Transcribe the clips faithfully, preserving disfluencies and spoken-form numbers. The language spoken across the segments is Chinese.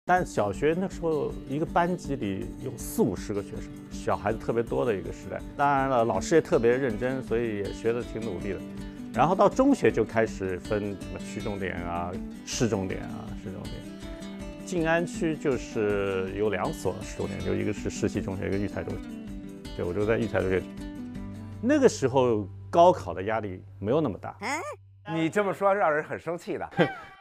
但小学那时候一个班级里有四五十个学生，小孩子特别多的一个时代。当然了，老师也特别认真，所以也学得挺努力的。然后到中学就开始分什么区重点啊、市重点啊、市重点。静安区就是有两所市重点，就一个是世袭中学，一个育才中学。对，我就在育才中学。那个时候高考的压力没有那么大。 你这么说让人很生气的。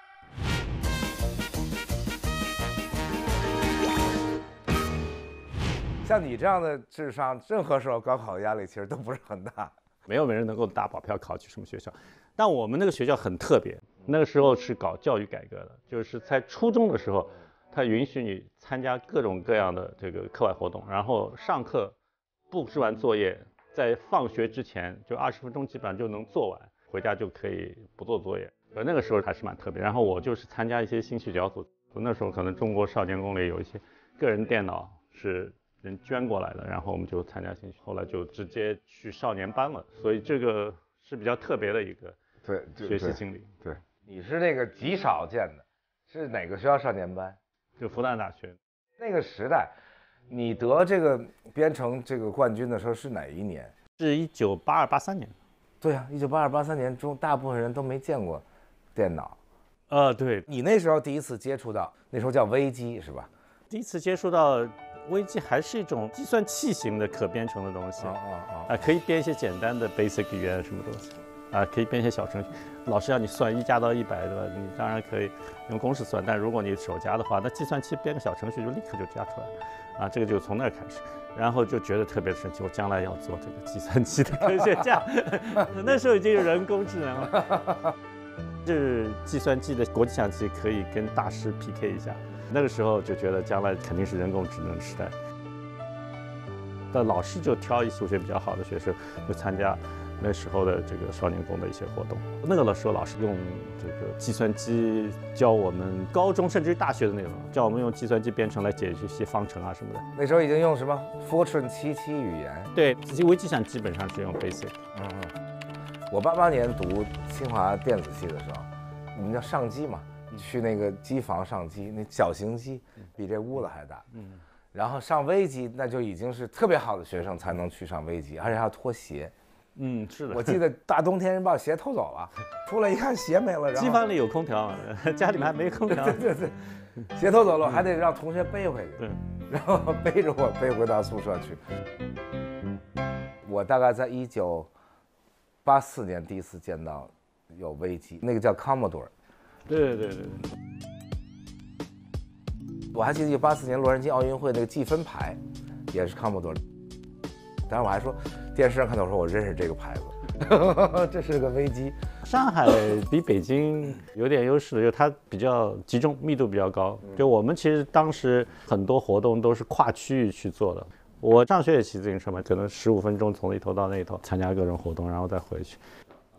像你这样的智商，任何时候高考压力其实都不是很大。 没有人能够打保票考去什么学校，但我们那个学校很特别，那个时候是搞教育改革的，就是在初中的时候，他允许你参加各种各样的这个课外活动，然后上课布置完作业，在放学之前就二十分钟基本上就能做完，回家就可以不做作业。呃，那个时候还是蛮特别。然后我就是参加一些兴趣小组，那时候可能中国少年宫里有一些个人电脑是人捐过来的，然后我们就参加兴趣，后来就直接去少年班了，所以这个是比较特别的一个对学习经历。 对，对你是那个极少见的，是哪个学校少年班？ 就复旦大学。 那个时代，你得这个编程这个冠军的时候是哪一年？ 是一九八二八三年。 对啊，一九八二八三年中，大部分人都没见过电脑。 呃，对， 你那时候第一次接触到，那时候叫微机是吧？ 第一次接触到。微机还是一种计算器型的可编程的东西，啊、 哦哦呃，可以编一些简单的 basic 语言什么东西，啊、呃，可以编一些小程序。老师让你算一加到一百，对吧？你当然可以用公式算，但如果你手加的话，那计算器编个小程序就立刻就加出来了，啊，这个就从那儿开始，然后就觉得特别神奇，我将来要做这个计算机的科学家。那时候已经有人工智能了，是计算机的国际象棋可以跟大师 P K 一下。那个时候就觉得将来肯定是人工智能时代，但老师就挑一数学比较好的学生，就参加那时候的这个少年宫的一些活动。那个时候老师用这个计算机教我们高中甚至于大学的内容，教我们用计算机编程来解决一些方程啊什么的。 那时候已经用什么 Fortran 七七语言？ 对，微机上基本上是用 Basic。 嗯嗯。我八八年读清华电子系的时候，我们叫上机嘛。去那个机房上机，那小型机比这屋子还大，嗯，然后上微机那就已经是特别好的学生才能去上微机，而且还要脱鞋， 嗯，是的。 我记得大冬天人把我鞋偷走了，出来一看鞋没了，然后机房里有空调，家里面还没空调， 对对对，鞋偷走了，还得让同学背回去， 对， 然后背着我背回到宿舍去。我大概在一九八四年第一次见到有微机，那个叫 Commodore。 对对对对， 我还记得一九八四年洛杉矶奥运会那个计分牌，也是 Commodore。当时我还说，电视上看到我说我认识这个牌子，这是个微机。 上海比北京有点优势的，就是它比较集中，密度比较高。就我们其实当时很多活动都是跨区域去做的。我上学也骑自行车嘛，可能十五分钟从一头到那一头参加各种活动，然后再回去。